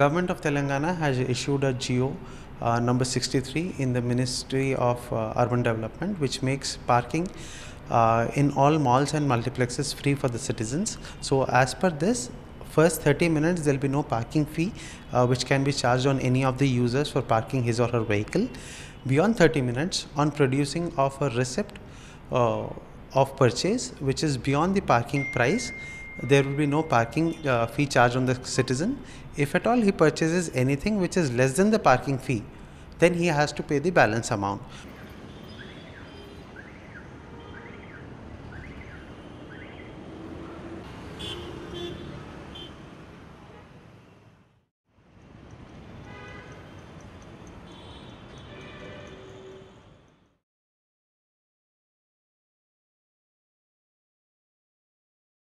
Government of Telangana has issued a GO number 63 in the Ministry of Urban Development, which makes parking in all malls and multiplexes free for the citizens. So as per this, first 30 minutes there will be no parking fee which can be charged on any of the users for parking his or her vehicle. Beyond 30 minutes, on producing of a receipt of purchase which is beyond the parking price, there will be no parking fee charged on the citizen. If at all he purchases anything which is less than the parking fee, then he has to pay the balance amount.